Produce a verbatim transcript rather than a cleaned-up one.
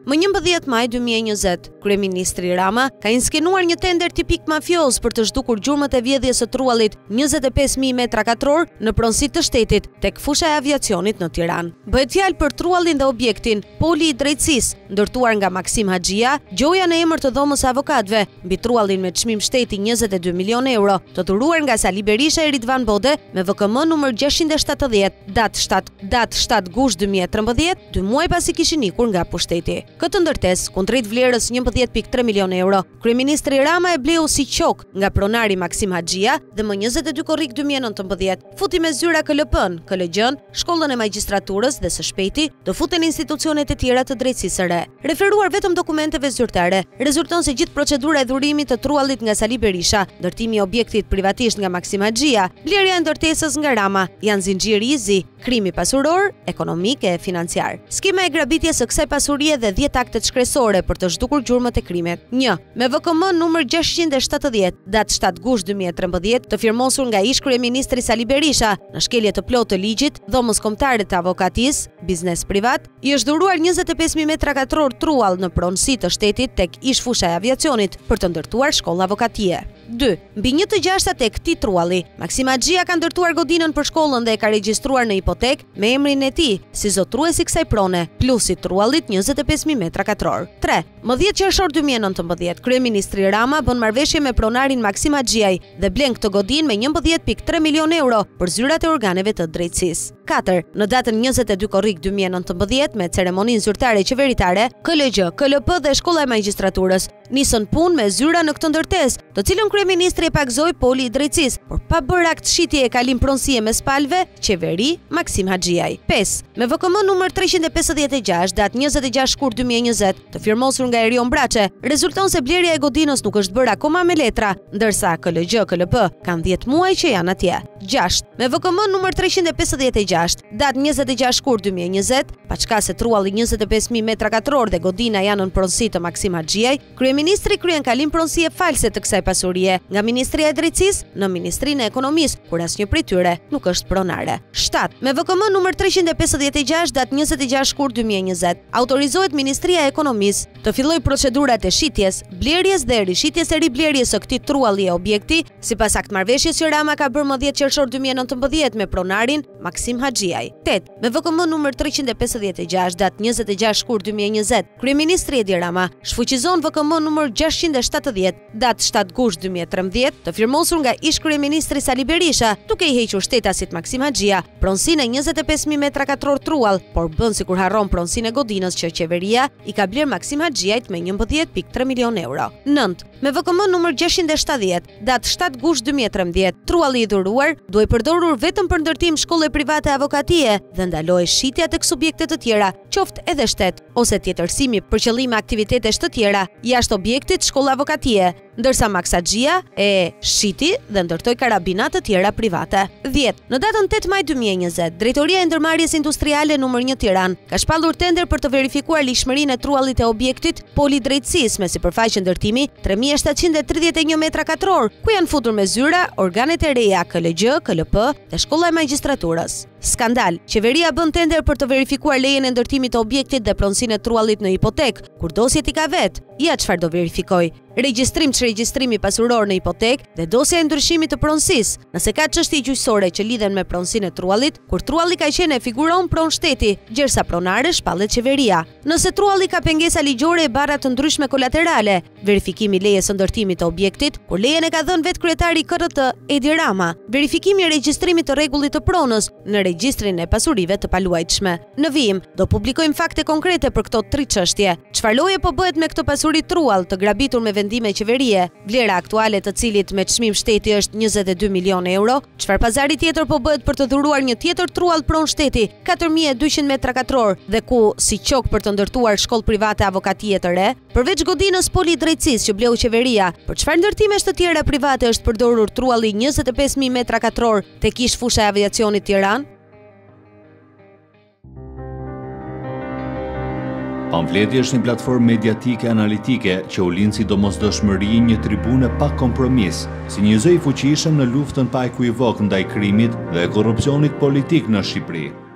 Më njëmbëdhjetë maj dy mijë e njëzet, kryeministri Rama ka inskenuar një tender tipik mafios për të zhdukur gjurmët e vjedhjes së truallit njëzet e pesë mijë metra katror në pronësi të shtetit tek fusha e aviacionit në Tiranë. Bëhet fjalë për truallin dhe objektin Poli i Drejtësisë, ndërtuar nga Maksim Haxhia, gjoja në emër të dhomës së avokatëve, mbi truallin me çmim shteti njëzet e dy milionë euro, të dhuruar nga Sali Berisha e Ridvan Bode me V K M numër gjashtëqind e shtatëdhjetë, datë shtatë datë shtatë gusht dy mijë e trembëdhjetë, dy muaj pasi kishin ikur nga pushteti. Këtë ndërtesë, kundrejt vlerës njëmbëdhjetë pikë tre milionë euro, kryeministri Rama e bleu si qok nga pronari Maksim Haxhia dhe më njëzet e dy korrik dy mijë e nëntëmbëdhjetë, futi me zyra K L P-n, K L G-n, shkollën e magjistraturës dhe së shpejti do futen institucionet e tjera të drejtësisë së re. Referuar vetëm dokumenteve zyrtare, rezulton se gjithë procedura e dhurimit të truallit nga Sali Berisha, ndërtimi i objektit privatisht nga Maksim Haxhia, blerja e ndërtesës nga Rama, janë zinxhiri i zi, krimi pasuror, ekonomik e financiar. Skema e grabitjes së kësaj pasurie dhe dhjetë aktet shkresore për të zhdukur gjurmët e krimit. një. Me V K M numër gjashtëqind e shtatëdhjetë, datë shtatë gusht dy mijë e trembëdhjetë, të firmosur nga ish kryeministri Sali Berisha në shkelje të plotë të ligjit, dhomës kombëtare të avokatisë, biznes privat, i është dhuruar njëzet e pesë mijë metra katror truall në pronësi të shtetit tek ish fusha e aviacionit për të ndërtuar shkollë avokatie. dy. Mbi një të gjashtat e këtij trualli, Maksim Haxhia ka ndërtuar godinën për shkollën dhe e ka regjistruar në hipotek me emrin e tij si zotruesi kësaj prone, plusi truallit njëzet e pesë mijë metra katror. tre. Më dhjetë qershor dy mijë e nëntëmbëdhjetë, kryeministri Rama bën marrëveshje me pronarin Maksim Haxhiaj dhe blen këtë godinë me njëmbëdhjetë pikë tre milionë euro për zyrat e organeve të drejtësisë. katër. Në datën njëzet e dy korrik dy mijë e nëntëmbëdhjetë, me ceremoninë zyrtare qeveritare, K L G, K L P dhe Shkolla e Magjistraturës nisën punë me zyra në këtë ndërtesë, të cilën kryeministri e pagzoi Poli i Drejtësisë, por pa bërë akt shitje e kalim pronësie mes palëve, qeveri Maksim Haxhiaj. pesë. Me V K M numër treqind e pesëdhjetë e gjashtë, datë njëzet e gjashtë shkurt dy mijë e njëzet, të firmosur nga Erion Braçe, rezulton se blerja e godinës nuk është bërë akoma me letra, ndërsa K L G, K L P kanë dhjetë muaj që janë atje. gjashtë. Me V K M numër treqind e pesëdhjetë e gjashtë, datë njëzet e gjashtë shkurt dy mijë e njëzet, paçka se trualli njëzet e pesë mijë metra katror dhe godina janë në pronësi të Maksim Haxhiaj, kryeministri kryen kalim pronësie false të kësaj pasurie nga Ministria e Drejtësisë në Ministrinë e Ekonomisë, kur asnjë prej tyre nuk është pronare. shtatë. Me V K M numër treqind e pesëdhjetë e gjashtë, datë njëzet e gjashtë shkurt dy mijë e njëzet, autorizohet Ministria e Ekonomisë të fillojë procedurat e shitjes, blerjes dhe rishitjes e riblerjes së këtij trualli e objekti, sipas aktmarrëveshjes që Rama ka bërë më dhjetë qershor dy mijë e nëntëmbëdhjetë me pronarin Maksim Haxhiaj. tetë. Me V K M numër treqind e pesëdhjetë e gjashtë, datë njëzet e gjashtë shkurt dy mijë e njëzet, kryeministri Edi Rama shfuqizon V K M numër gjashtëqind e shtatëdhjetë, datë shtatë gusht dy mijë e trembëdhjetë, të firmosur nga ish kryeministri Sali Berisha, duke i hequr shtetasit Maksim Haxhia pronësinë e njëzet e pesë mijë metra katror truall, por bën sikur harron pronësinë e godinës që qeveria i ka bler Maksim Haxhiajt me njëmbëdhjetë pikë tre milionë euro. nëntë. Me V K M numër gjashtëqind e shtatëdhjetë, datë shtatë gusht dy mijë e trembëdhjetë, trualli i dhuruar duhej përdorur vetëm për ndërtim shkolle private avokatie dhe ndaloi shitja tek subjekte të tjera, qoftë edhe shtet ose tjetërsimi për qëllime aktivitete të tjera jashtë objektit shkolla avokatie, ndërsa Maks Haxhia e shiti dhe ndërtoi karabina të tjera private. dhjetë. Në datën tetë maj dy mijë e njëzet, Drejtoria e Ndërmarrjes Industriale numër një Tiranë ka shpallur tender për të verifikuar lishmërinë e truallit e objektit Poli Drejtësisë me sipërfaqe ndërtimi tre mijë e shtatëqind e tridhjetë e një metra katror, ku janë futur me zyra organet e reja K L G, K L P dhe Shkolla e Magjistraturës. Skandal. Qeveria bën tender për të verifikuar lejen e ndërtimit të objektit dhe pronësinë e truallit në hipotek, kur dosjet i ka vet. Ja çfarë do verifikoj. Regjistrim që regjistrimi pasuror në hipotek dhe dosja e ndryshimit të pronësisë, nëse ka çështje gjyqësore që lidhen me pronësinë e truallit, kur trualli ka qenë e figuron pronë shteti, gjersa pronare shpallet qeveria. Nëse trualli ka pengesa ligjore e barra të ndryshme kolaterale, verifikimi lejes së ndërtimit të objektit, kur lejen e ka dhënë vetë kryetari K R T Edi Rama, verifikimi i regjistrimit të rregullit të pronës në regjistrin e pasurive të paluajtshme. Në vijim, do publikojmë fakte konkrete për këto tri çështje. Çfarë lloje po bëhet me këtë pasuri truall të grabitur me vendime qeverie, vlera aktuale të cilit me çmim shteti është njëzet e dy milionë euro, çfarë pazari tjetër po bëhet për të dhuruar një tjetër truall pronë shteti, katër mijë e dyqind metra katror, dhe ku si qok për të ndërtuar shkollë private avokatie të re, përveç godinës Poli Drejtësisë që bleu qeveria, për çfarë ndërtimesh të tjera private është përdorur trualli njëzet e pesë mijë metra katror tek ish fusha e aviacionit Tiranë? Pamfleti është një platformë mediatike analitike që u lind si domosdoshmëri një tribune pa kompromis, si një zë i fuqishëm në luftën pa ekuivok ndaj krimit dhe korrupsionit politik në Shqipëri.